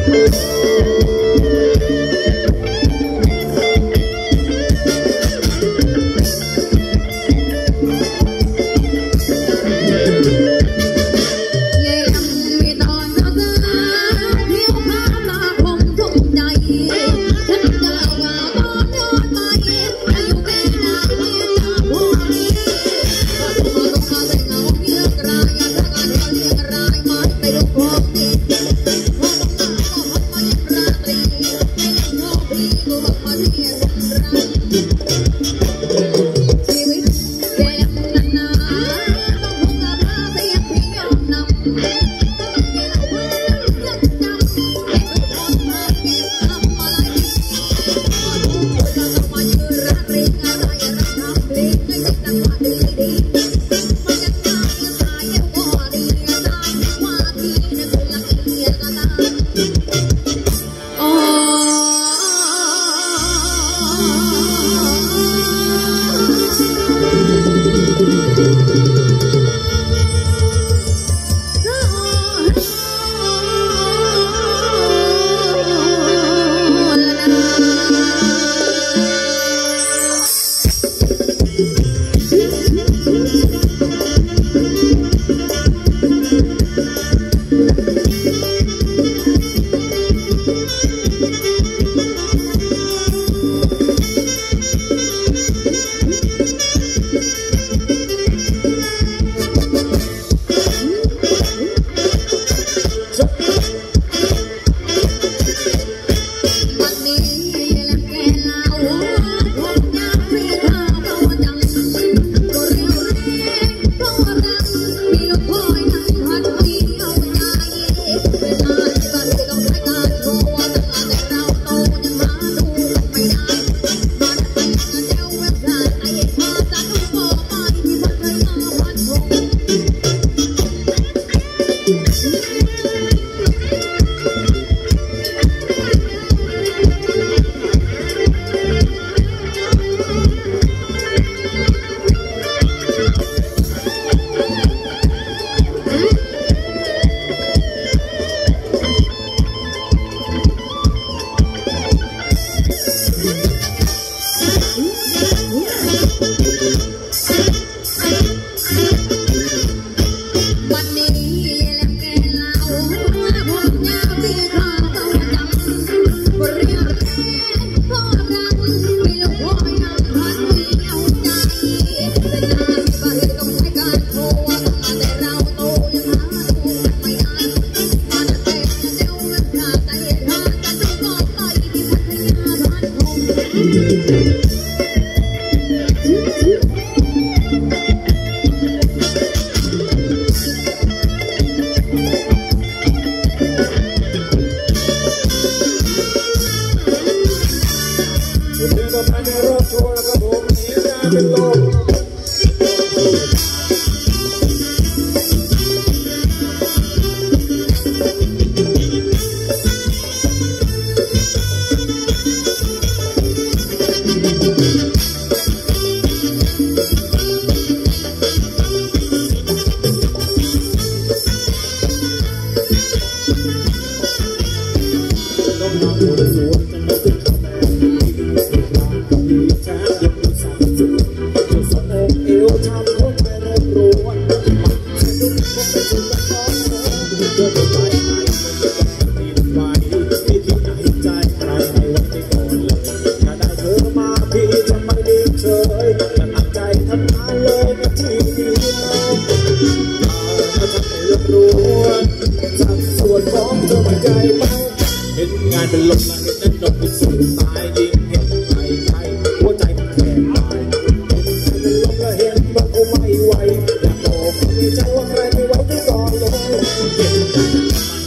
ใจว่าใครไม่ไหวที่ก่อนเลย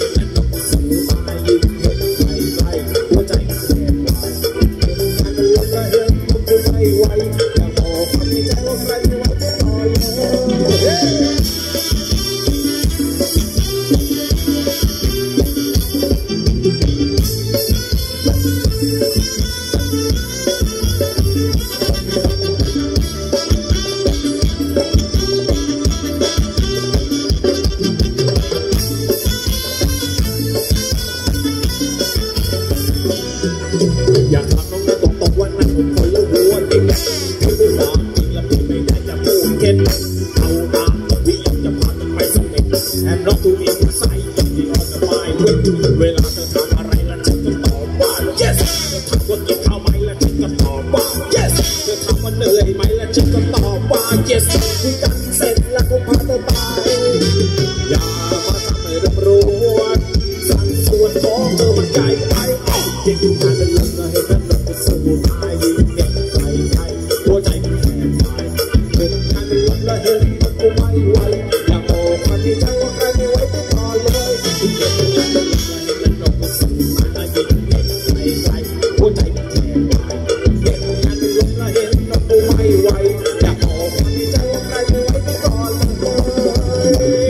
am not too inside the other mindเวลาเธอทำอะไรแล้วฉันก็ตอบว่า yes เธอทำว่ากินข้าวไหมแล้วฉันก็ตอบว่า yes เธอทำว่าเหนื่อยไหมแล้วฉันก็ตอบว่า yes คุยกันเสร็จแล้วก็พาเธอไปอย่ามาทำให้รำรวนสั่งส่วนของเธอมันใหญ่ไปเด็กผู้ชายเป็นลมและให้ท่านรับเป็นสมุนไพรเด็กใครหัวใจมันแข็งไปเด็กชายเป็นลมและเห็นมันก็ไม่ไหวอยากบอกความที่ใจว่าใครไม่ไหวไม่พอเลยเด็กชายเป็นลมและเห็นมันก็เป็นสมุนไพรเด็กใครหัวใจมันแข็งไปเด็กชายเป็นลมและเห็นมันก็ไม่ไหวอยากบอกความที่ใจว่าใครไม่ไหวไม่พอเลย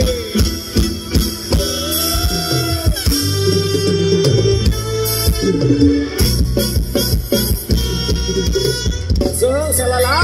เสือสละละ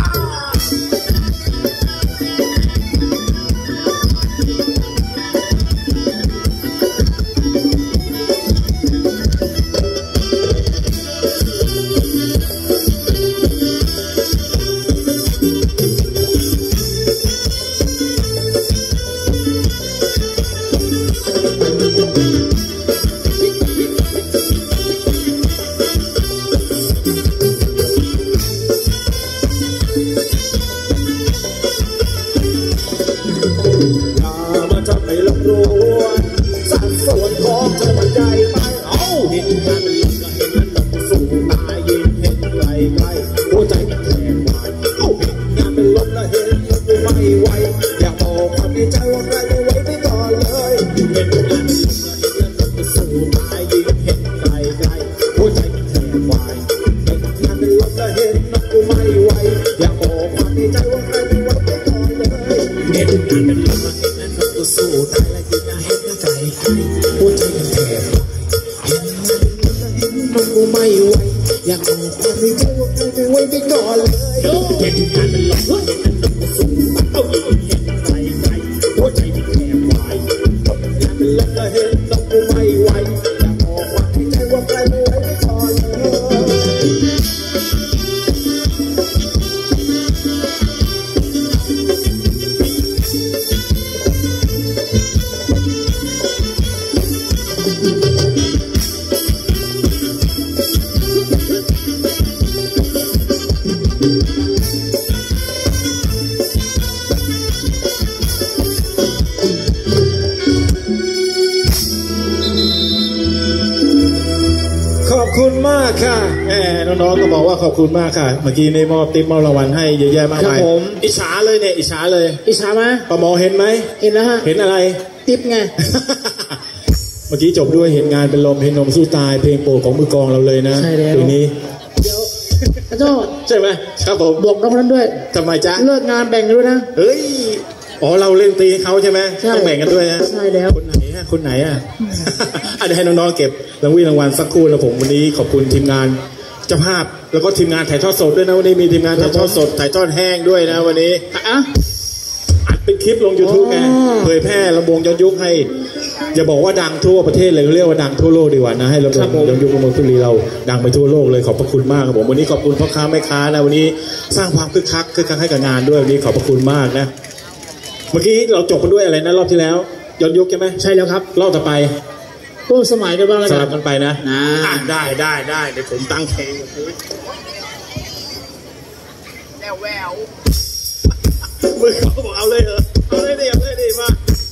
น้องๆก็บอกว่าขอบคุณมากค่ะเมื่อกี้ในมอบติ๊บมอบรางวัลให้เยอะแยะมากมายอิจฉาเลยเนี่ยอิจฉาเลยอิจฉาไหมปมเห็นไหมเห็นแล้วฮะเห็นอะไรติ๊บไง เมื่อกี้จบด้วยเห็นงานเป็นลมเห็นนมสู้ตายเพลงโปรดของมือกลองเราเลยนะเพลงนี้เดี๋ยวอาจารย์ใช่ไหมครับผมบอกน้องนั้นด้วยทำไมจ๊ะเลิกงานแบ่งกันด้วยนะเฮ้ยอ๋อเราเล่นตีเขาใช่ไหมต้องแบ่งกันด้วยนะใช่แล้วคนไหนฮะคนไหนอ่ะ เดี๋ยวให้น้องๆเก็บรางวัลสักครู่แล้วผมวันนี้ขอบคุณทีมงานเจ้าภาพแล้วก็ทีมงานถ่ายทอดสดด้วยนะวันนี้มีทีมงานถ่ายทอดสดถ่ายทอดแห้งด้วยนะวันนี้อัดเป็นคลิปลง YouTube ไงเผยแพร่ลำวงย้อนยุคให้อย่าบอกว่าดังทั่วประเทศเลยเรียกว่าดังทั่วโลกดีกว่านะให้ลำวงย้อนยุคลำวงทุลีเราดังไปทั่วโลกเลยขอบพระคุณมากครับผมวันนี้ขอบคุณพ่อค้าแม่ค้านะวันนี้สร้างความคึกคักให้กับงานด้วยวันนี้ขอบพระคุณมากนะเมื่อกี้เราจบกันด้วยอะไรนะรอบที่แล้วย้อนยุคใช่ไหมใช่แล้วครับรอบต่อไปร่วมสมัยกันบ้างแล้วสลับกันไปนะได้เดี๋ยวผมตั้งเพลงแล้วแววมือเขาบอกเอาเลยเหรอเอาเลยดิมา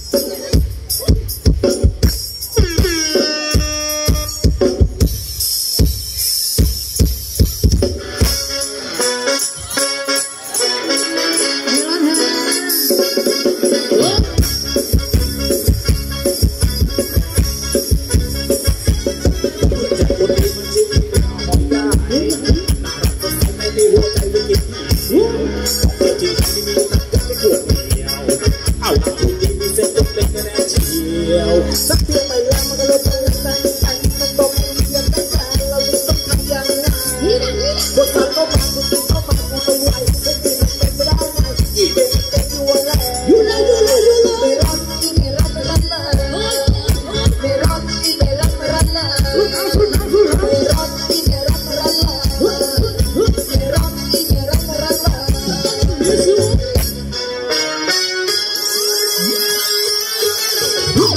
สักเพียงไม่แล้วมันก็เลยเป็นมันตกเย็นแต่เราต้องทำยังไงบทสารเข้ามาคุณเข้ามาคุณไปไหวไม่เป็นไม่ได้ไงอีเป็นอยู่อะไรอยู่เลยไม่ร้อนไม่ร้อนไม่ร้อนไม่ร้อนไม่ร้อนไม่ร้อนไม่ร้อนไม่ร้อนไม่ร้อนไม่ร้อนไม่ร้อนไม่ร้อน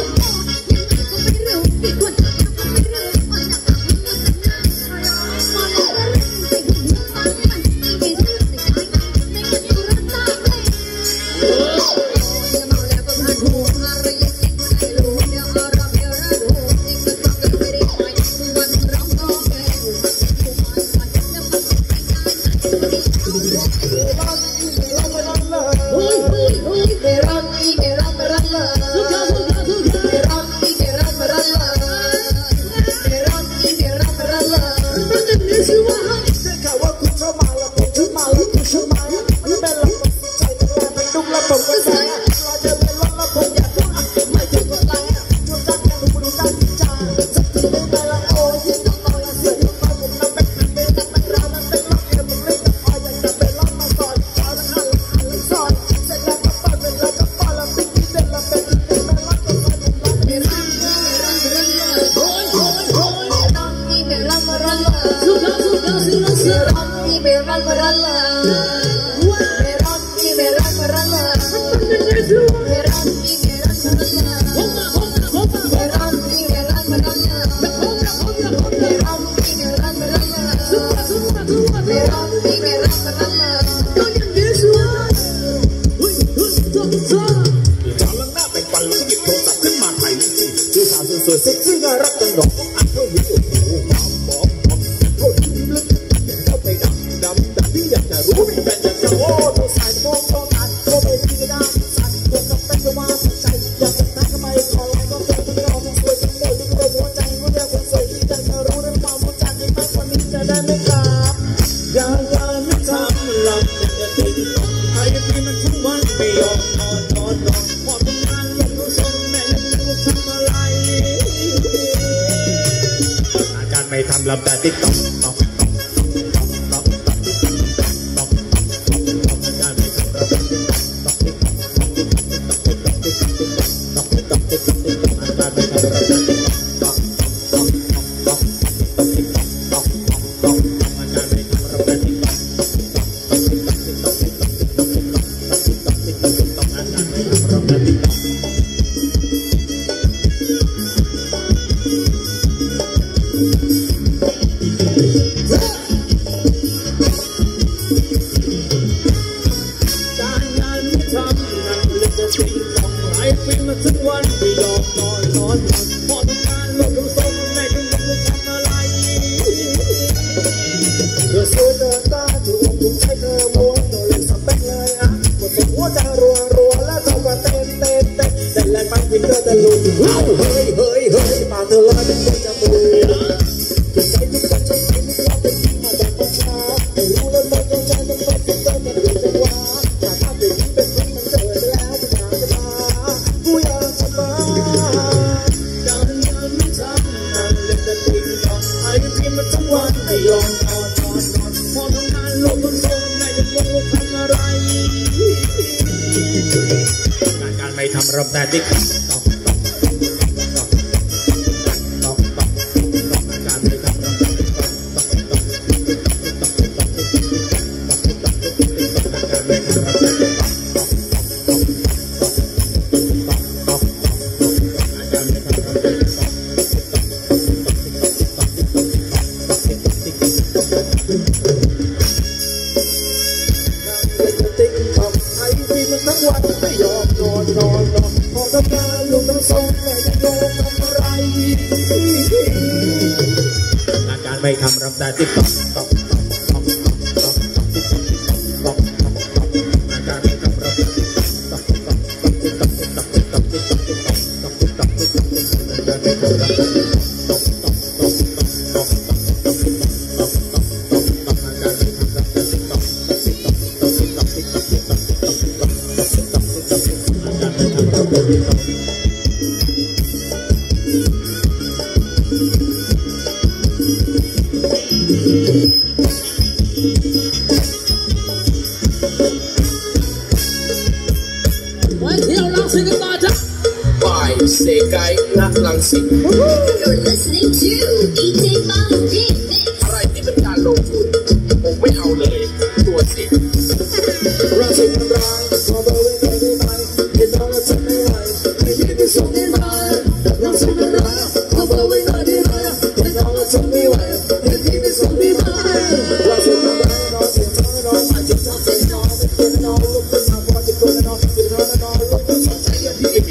We'll be right back.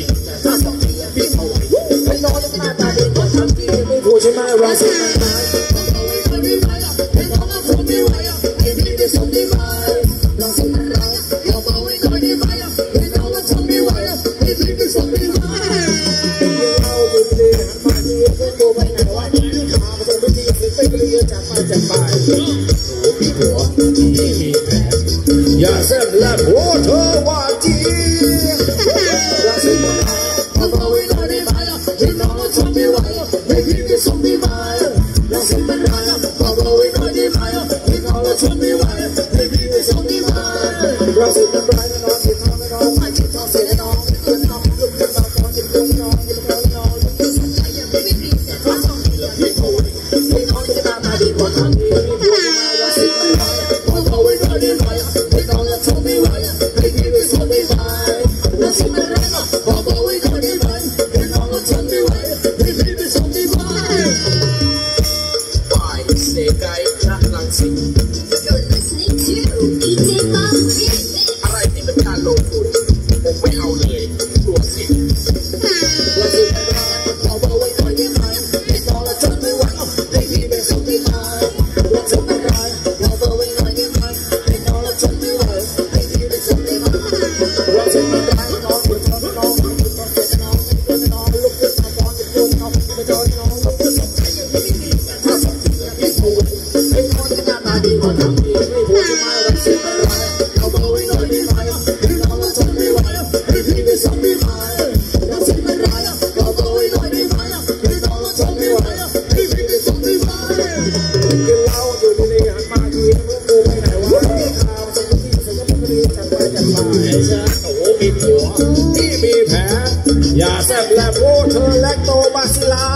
อย่าแซ่บและโพเธอแลคโตบาซิลา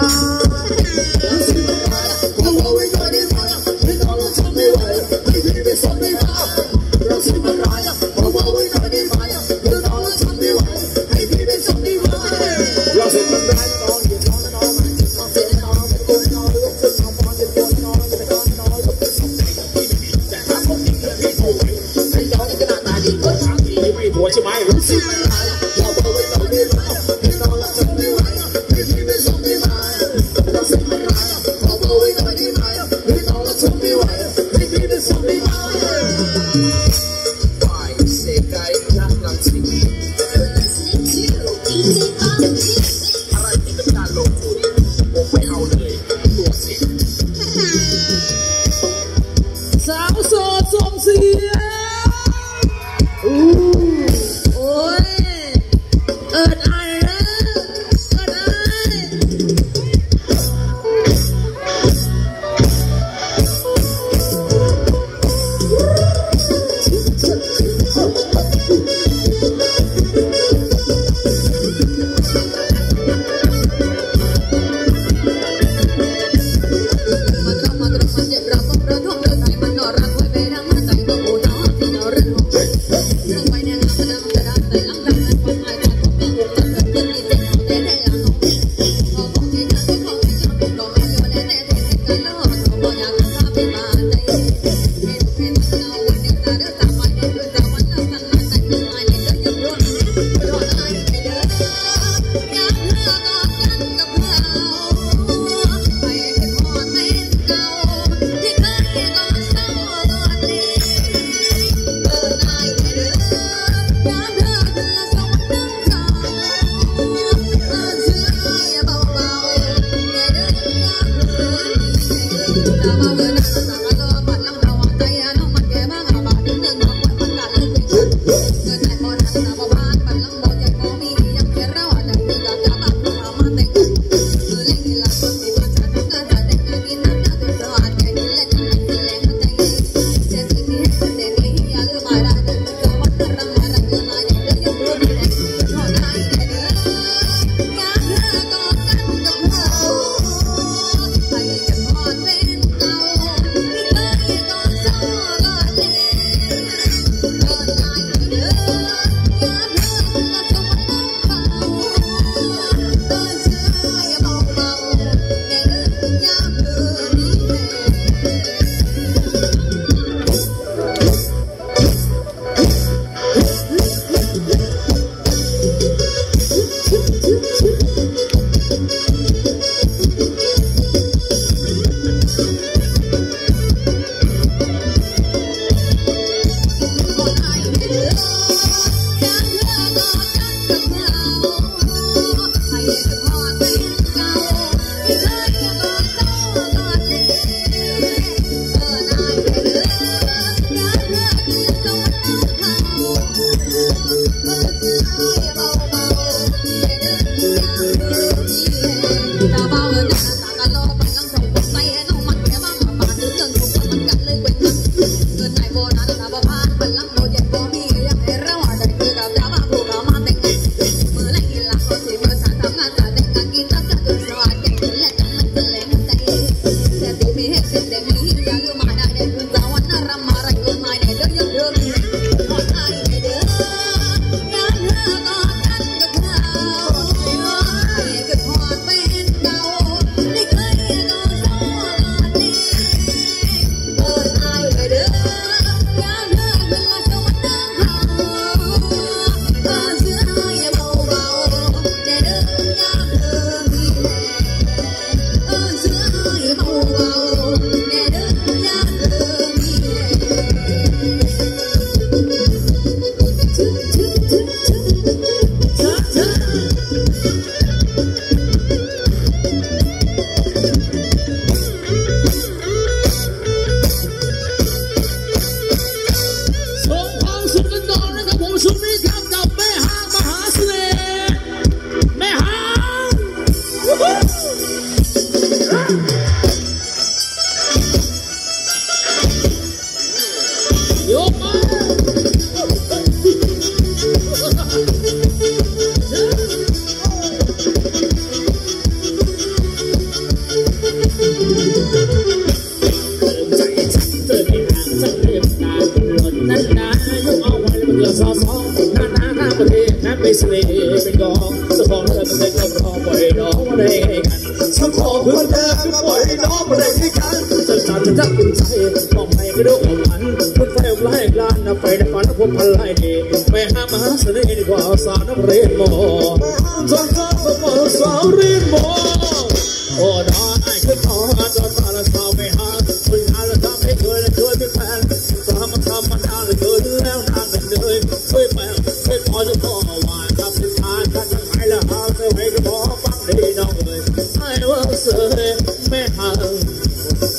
ใช่ไหมสาวโสดส่งเสียงได้กันฉันขอเพื่อนเธอก็ปล่อยให้น้องมาได้ที่กันจะจัดจะรักคุณใจมองให้ไม่รู้ของมันคุณไฟไล่กลานไปในฝันพบพลายดีไปหามหาเสน่ห์ดีกว่าสาวน้ำเรนโมจนข้าสมองสาวเรนโมโอ้ดอนไอ้ขึ้นหอจนตาละสาวไม่หาคุณหาละทำให้เคยและเคยเป็นแฟนทำมาทานเลยเคยแล้วนานกันเลยช่วยแปลช่วยพอจะพอวานกับสุดท้ายกันให้ละหาเธอให้กระบอกฟังดีน้องเลยให้ว่าเสือไม่ห่างใจ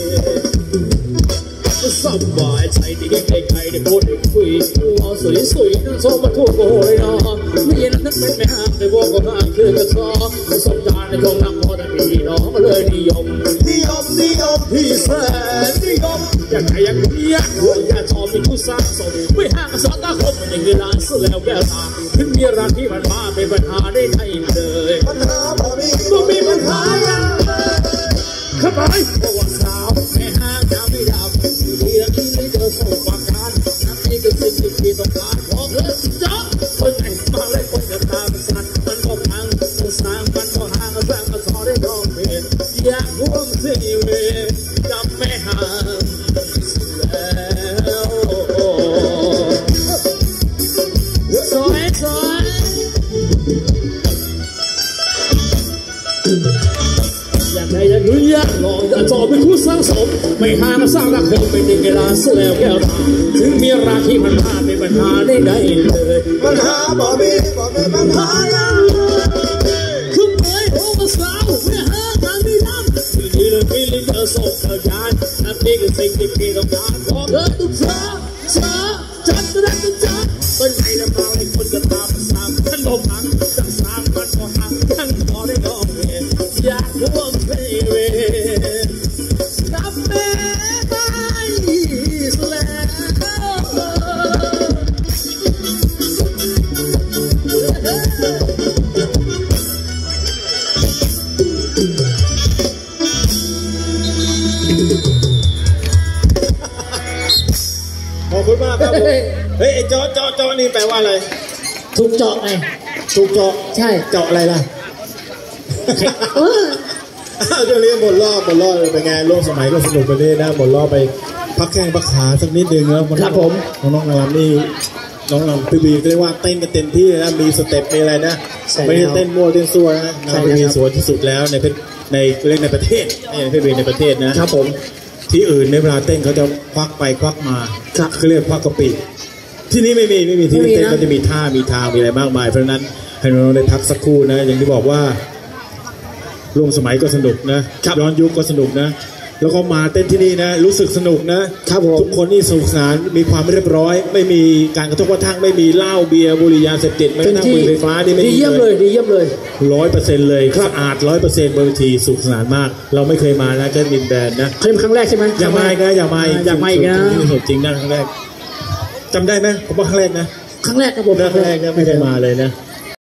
สบายใจที่ใครได้พูดได้คุยเอาสวยๆนั่งโซมาทั่วโบยนอนไม่เย็นนั้นเป็นไม่ห่างได้บอกก็ห่างคือกระซ้อประสบการณ์ในของนักพอได้พี่น้องเลยนิยมที่แสนนิยมอยากใครอยากเมียอยากชอบเป็นผู้สร้างสมไม่ห่างกับสาวตาคมมันยังเวลาเสือแล้วแก้วตาถึงมีรักที่มันมาเป็นปัญหาได้ไงเลยปัญหาบ่มีปัญหาเข้าไปเพราะว่าสาวไม่ห่างจะไม่ดับที่รักที่ไม่เจอสมบัติการนั่นนี่คือสิ่งที่ต้องการบอกเลยจ๊ะคนไหนมาเลยคนจะตาเป็นสัตว์มันก็พังมันสร้างมันก็ห่างสร้างมันสอนได้ร้องเพลงอยากร่วมเสียเวจำไม่ห่างแล้วสวยอยากได้อยากรู้อยากลองจะจอเป็นคู่สร้างสมไม่ห่างสร้างรักเธอเป็นเวลาเสียแล้วแก้วตาถึงมีราคีมันพาเป็นปัญหาได้ไงเลยปัญหาบ่มีปัญหาคือเมื่อโอ้มาสาวไม่ห่างกันไม่ดำที่เลยที่เลยเธอส่งเธอการนั่นนี่คือสิ่งที่พี่ต้องการบอกเธอทุกเช้าจัดจะได้ทุกจัดเป็นไงละมาให้คนก็ตามสามฉันลมหังจังสามมันก็หังทั้งพอได้น้องเวอยากร่วมเพลงกับแม่ไปขอบคุณมากครับเฮ้ยเจาะนี่แปลว่าอะไรถูกเจาะไงถูกเจาะใช่เจาะอะไรล่ะจะเรียนบทล่อเป็นไงโลกสมัยก็สนุกไปเลยนะบทล่อไปพักแข้งพักขาสักนิดนึงแล้วครับผมน้องนางรำนี่น้องนางพี่บีเรียกว่าเต้นกันเต็มที่นะมีสเต็ปมีอะไรนะไม่ได้เต้นมั่วเต้นซั่วนะนางพี่บีสวยที่สุดแล้วในเล่นในประเทศพี่บีในประเทศนะครับผมที่อื่นในเวลาเต้นเขาจะควักไปควักมาเขาเรียกควักกระปิที่นี่ไม่มีที่เต้นก็จะมีท่ามีทางมีอะไรมากมายเพราะฉะนั้นให้น้องได้พักสักครู่นะอย่างที่บอกว่าร่วมสมัยก็สนุกนะย้อนยุคก็สนุกนะแล้วก็มาเต้นที่นี่นะรู้สึกสนุกนะครับทุกคนนี่สนุกสนานมีความเรียบร้อยไม่มีการกระทบกระทั่งไม่มีเหล้าเบียร์บุหรี่ยาเสพติดไม่นั่งบุหรี่ไฟฟ้านี่ไม่ดีเยี่ยมเลย 100%เลยสะอาด100%บนเวทีสนุกสนานมากเราไม่เคยมานะแค่มินแบนนะเคยมาครั้งแรกใช่ไหมอย่ามาอีกนะอย่ามาอีกนะสนุกจริงนะครั้งแรกจำได้ไหมผมว่าครั้งแรกนะครั้งแรกครับผมครั้งแรกนะไม่เคยมาเลยนะ